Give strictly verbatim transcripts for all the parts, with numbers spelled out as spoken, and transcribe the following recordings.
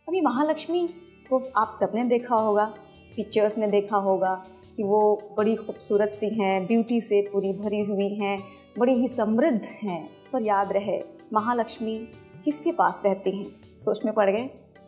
अभी महालक्ष्मी को आप सबने देखा होगा, पिक्चर्स में देखा होगा कि वो बड़ी खूबसूरत सी हैं, ब्यूटी से पूरी भरी हुई हैं, बड़ी ही समृद्ध हैं। पर याद रहे महालक्ष्मी किसके पास रहती हैं? सोच में पड़ गए?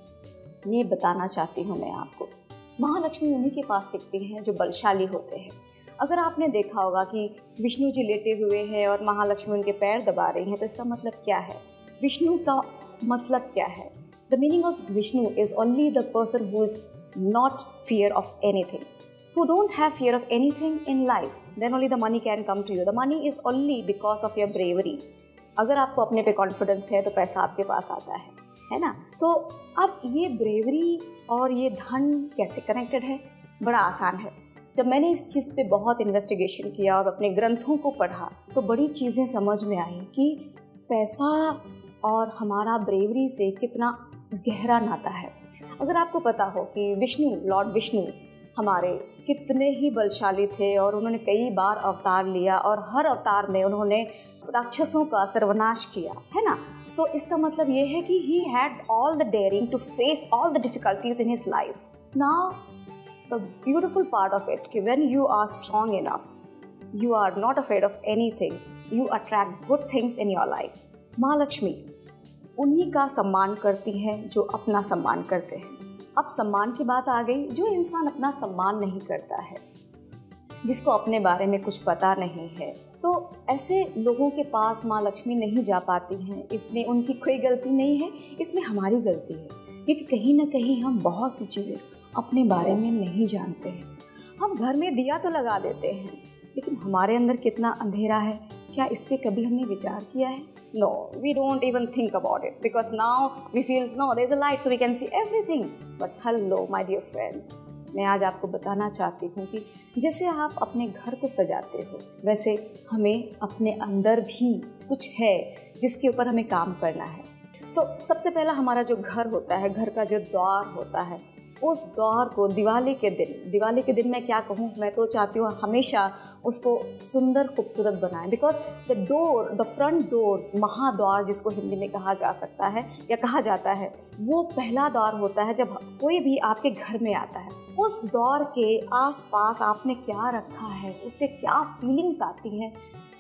ये बताना चाहती हूँ मैं आपको। महालक्ष्मी उन्हीं के पास टिकती हैं जो बलशाली होते हैं। अगर आपने देखा होगा कि विष्णु जी लेटे हुए हैं और महालक्ष्मी उनके पैर दबा रही हैं, तो इसका मतलब क्या है? विष्णु का मतलब क्या है? The meaning of Vishnu is only the person who is not fear of anything, who don't have fear of anything in life, then only the money can come to you. The money is only because of your bravery. अगर आपको अपने पे confidence है तो पैसा आपके पास आता है, है ना? तो अब ये ब्रेवरी और ये धन कैसे कनेक्टेड है? बड़ा आसान है। जब मैंने इस चीज़ पे बहुत इन्वेस्टिगेशन किया और अपने ग्रंथों को पढ़ा तो बड़ी चीज़ें समझ में आई कि पैसा और हमारा ब्रेवरी से कितना गहरा नाता है। अगर आपको पता हो कि विष्णु, लॉर्ड विष्णु हमारे कितने ही बलशाली थे और उन्होंने कई बार अवतार लिया और हर अवतार में उन्होंने राक्षसों का सर्वनाश किया, है ना? तो इसका मतलब ये है कि he had all the daring to face all the difficulties in his life. Now the beautiful part of it कि when you are strong enough, you are not afraid of anything, you attract good things in your life. Mahalakshmi उन्हीं का सम्मान करती हैं जो अपना सम्मान करते हैं। अब सम्मान की बात आ गई। जो इंसान अपना सम्मान नहीं करता है, जिसको अपने बारे में कुछ पता नहीं है, तो ऐसे लोगों के पास माँ लक्ष्मी नहीं जा पाती हैं। इसमें उनकी कोई गलती नहीं है, इसमें हमारी गलती है, क्योंकि कहीं ना कहीं हम बहुत सी चीज़ें अपने बारे में नहीं जानते हैं। हम घर में दिया तो लगा देते हैं, लेकिन हमारे अंदर कितना अंधेरा है, क्या इस पर कभी हमने विचार किया है? No, we don't even think about it because now we feel no, there's a light so we can see everything. But hello, my dear friends, मैं आज आपको बताना चाहती हूँ कि जैसे आप अपने घर को सजाते हो, वैसे हमें अपने अंदर भी कुछ है जिसके ऊपर हमें काम करना है। सो so, सबसे पहला हमारा जो घर होता है, घर का जो द्वार होता है, उस द्वार को दिवाली के दिन, दिवाली के दिन मैं क्या कहूँ, मैं तो चाहती हूँ हमेशा उसको सुंदर खूबसूरत बनाएं। Because the door, the front door, महाद्वार जिसको हिंदी में कहा जा सकता है या कहा जाता है, वो पहला द्वार होता है जब कोई भी आपके घर में आता है। उस द्वार के आसपास आपने क्या रखा है, उससे क्या फीलिंग्स आती हैं,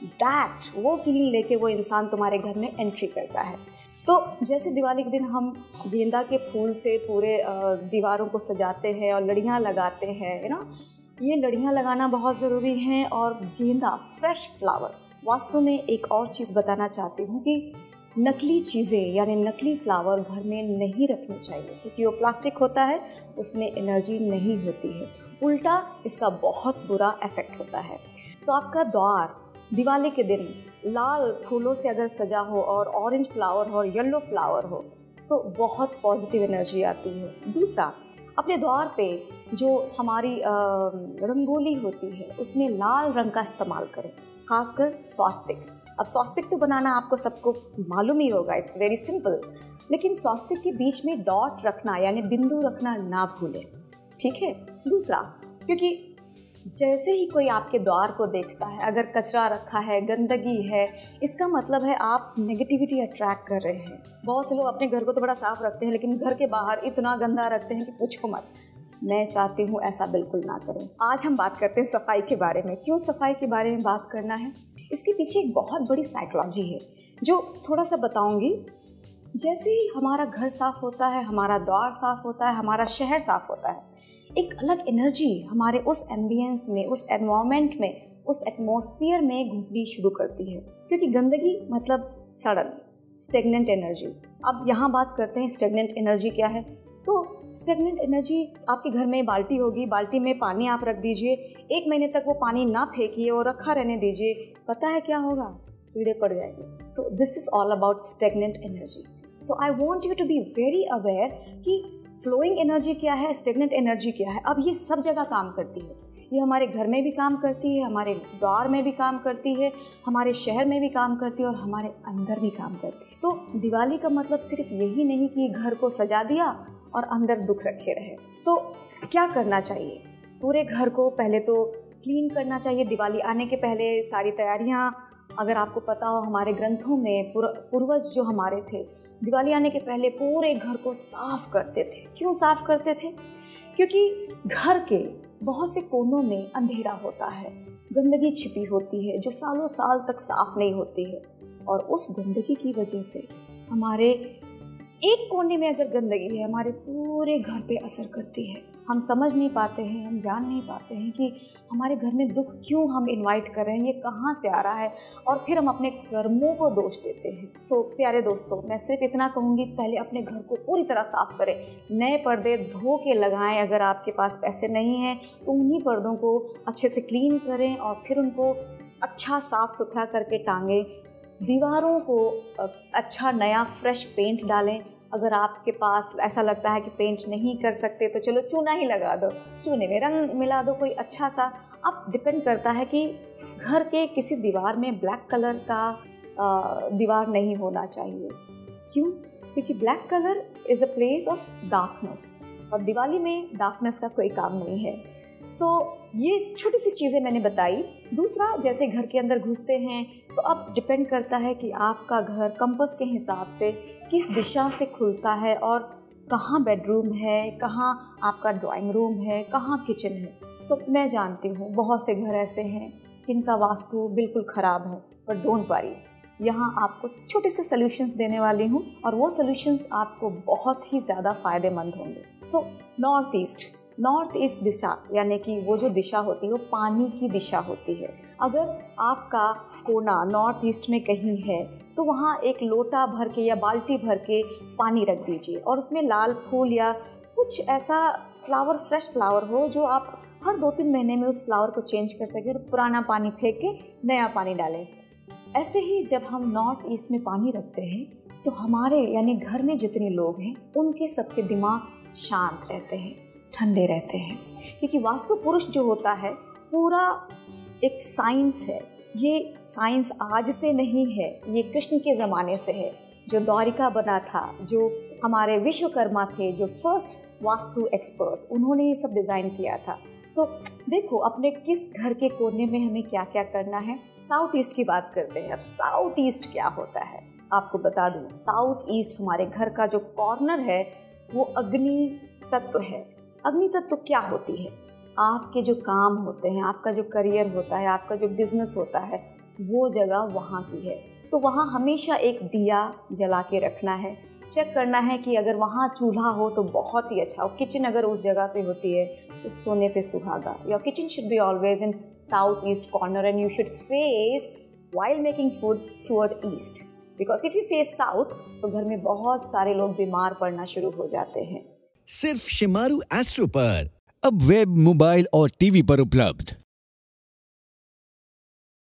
दैट वो फीलिंग लेके वो इंसान तुम्हारे घर में एंट्री करता है। तो जैसे दिवाली के दिन हम गेंदा के फूल से पूरे दीवारों को सजाते हैं और लड़ियाँ लगाते हैं, है ना? ये लड़ियाँ लगाना बहुत ज़रूरी है। और गेंदा, फ्रेश फ्लावर। वास्तव में एक और चीज़ बताना चाहती हूँ कि नकली चीज़ें यानी नकली फ्लावर घर में नहीं रखनी चाहिए, क्योंकि वो प्लास्टिक होता है, उसमें एनर्जी नहीं होती है, उल्टा इसका बहुत बुरा इफेक्ट होता है। तो आपका द्वार दिवाली के दिन लाल फूलों से अगर सजा हो और ऑरेंज फ्लावर हो और येलो फ्लावर हो तो बहुत पॉजिटिव एनर्जी आती है। दूसरा, अपने द्वार पे जो हमारी रंगोली होती है उसमें लाल रंग का इस्तेमाल करें, खासकर स्वास्तिक। अब स्वास्तिक तो बनाना आपको सबको मालूम ही होगा, इट्स वेरी सिंपल, लेकिन स्वास्तिक के बीच में डॉट रखना यानी बिंदु रखना ना भूलें, ठीक है? दूसरा, क्योंकि जैसे ही कोई आपके द्वार को देखता है, अगर कचरा रखा है, गंदगी है, इसका मतलब है आप नेगेटिविटी अट्रैक्ट कर रहे हैं। बहुत से लोग अपने घर को तो बड़ा साफ रखते हैं, लेकिन घर के बाहर इतना गंदा रखते हैं कि पूछो मत। मैं चाहती हूँ ऐसा बिल्कुल ना करें। आज हम बात करते हैं सफाई के बारे में। क्यों सफाई के बारे में बात करना है? इसके पीछे एक बहुत बड़ी साइकोलॉजी है जो थोड़ा सा बताऊँगी। जैसे ही हमारा घर साफ होता है, हमारा द्वार साफ होता है, हमारा शहर साफ होता है, एक अलग एनर्जी हमारे उस एम्बियंस में, उस एनवायरनमेंट में, उस एटमॉस्फेयर में घूमनी शुरू करती है। क्योंकि गंदगी मतलब सड़न, स्टेगनेंट एनर्जी। अब यहाँ बात करते हैं स्टेगनेंट एनर्जी क्या है। तो स्टेगनेंट एनर्जी, आपके घर में बाल्टी होगी, बाल्टी में पानी आप रख दीजिए, एक महीने तक वो पानी ना फेंकिए और रखा रहने दीजिए, पता है क्या होगा? कीड़े पड़ जाएंगे। तो this is all about stagnant energy. So I want you to be very aware कि फ्लोइंग एनर्जी क्या है, स्टेगनेंट एनर्जी क्या है। अब ये सब जगह काम करती है, ये हमारे घर में भी काम करती है, हमारे द्वार में भी काम करती है, हमारे शहर में भी काम करती है और हमारे अंदर भी काम करती है। तो दिवाली का मतलब सिर्फ यही नहीं कि घर को सजा दिया और अंदर दुख रखे रहे। तो क्या करना चाहिए? पूरे घर को पहले तो क्लीन करना चाहिए। दिवाली आने के पहले सारी तैयारियां, अगर आपको पता हो हमारे ग्रंथों में पूर्वज जो हमारे थे दिवाली आने के पहले पूरे घर को साफ करते थे। क्यों साफ करते थे? क्योंकि घर के बहुत से कोनों में अंधेरा होता है, गंदगी छिपी होती है जो सालों साल तक साफ नहीं होती है, और उस गंदगी की वजह से हमारे एक कोने में अगर गंदगी है, हमारे पूरे घर पे असर करती है। हम समझ नहीं पाते हैं, हम जान नहीं पाते हैं कि हमारे घर में दुख क्यों हम इनवाइट कर रहे हैं, ये कहाँ से आ रहा है, और फिर हम अपने कर्मों को दोष देते हैं। तो प्यारे दोस्तों, मैं सिर्फ इतना कहूँगी, पहले अपने घर को पूरी तरह साफ करें। नए पर्दे धो के लगाएं। अगर आपके पास पैसे नहीं हैं तो उन्हीं पर्दों को अच्छे से क्लीन करें और फिर उनको अच्छा साफ़ सुथरा करके टांगें। दीवारों को अच्छा नया फ्रेश पेंट डालें। अगर आपके पास ऐसा लगता है कि पेंट नहीं कर सकते तो चलो चूना ही लगा दो, चूने में रंग मिला दो कोई अच्छा सा। अब डिपेंड करता है कि घर के किसी दीवार में ब्लैक कलर का दीवार नहीं होना चाहिए। क्यों? क्योंकि black colour is a place of darkness, और दिवाली में डार्कनेस का कोई काम नहीं है। सो so, ये छोटी सी चीज़ें मैंने बताई। दूसरा, जैसे घर के अंदर घुसते हैं तो अब डिपेंड करता है कि आपका घर कंपास के हिसाब से किस दिशा से खुलता है, और कहाँ बेडरूम है, कहाँ आपका ड्राइंग रूम है, कहाँ किचन है। सो so, मैं जानती हूँ बहुत से घर ऐसे हैं जिनका वास्तु बिल्कुल ख़राब है, पर डोंट वरी, यहाँ आपको छोटे से सॉल्यूशंस देने वाली हूँ, और वो सॉल्यूशंस आपको बहुत ही ज़्यादा फ़ायदेमंद होंगे। So north east north east दिशा, यानी कि वो जो दिशा होती है वो पानी की दिशा होती है। अगर आपका कोना नॉर्थ ईस्ट में कहीं है तो वहाँ एक लोटा भर के या बाल्टी भर के पानी रख दीजिए, और उसमें लाल फूल या कुछ ऐसा फ्लावर, फ्रेश फ्लावर हो जो आप हर दो तीन महीने में उस फ्लावर को चेंज कर सकें, और पुराना पानी फेंक के नया पानी डालें। ऐसे ही जब हम नॉर्थ ईस्ट में पानी रखते हैं तो हमारे यानी घर में जितने लोग हैं उनके सबके दिमाग शांत रहते हैं, ठंडे रहते हैं। क्योंकि वास्तु पुरुष जो होता है पूरा एक साइंस है। ये साइंस आज से नहीं है, ये कृष्ण के ज़माने से है। जो द्वारिका बना था, जो हमारे विश्वकर्मा थे, जो फर्स्ट वास्तु एक्सपर्ट, उन्होंने ये सब डिज़ाइन किया था। तो देखो अपने किस घर के कोने में हमें क्या क्या करना है। साउथ ईस्ट की बात करते हैं। अब साउथ ईस्ट क्या होता है आपको बता दूँ। साउथ ईस्ट हमारे घर का जो कॉर्नर है वो अग्नि तत्व है। अग्नि तत्व क्या होती है? आपके जो काम होते हैं, आपका जो करियर होता है, आपका जो बिजनेस होता है, वो जगह वहाँ की है। तो वहाँ हमेशा एक दिया जला के रखना है। चेक करना है कि अगर वहाँ चूल्हा हो तो बहुत ही अच्छा हो। किचन अगर उस जगह पे होती है तो सोने पे सुहागा। Your kitchen should be always in south east corner, and you should face while making food toward east, because if you face south तो घर में बहुत सारे लोग बीमार पड़ना शुरू हो जाते हैं। सिर्फ शिमारू एस्ट्रो पर अब वेब, मोबाइल और टीवी पर उपलब्ध।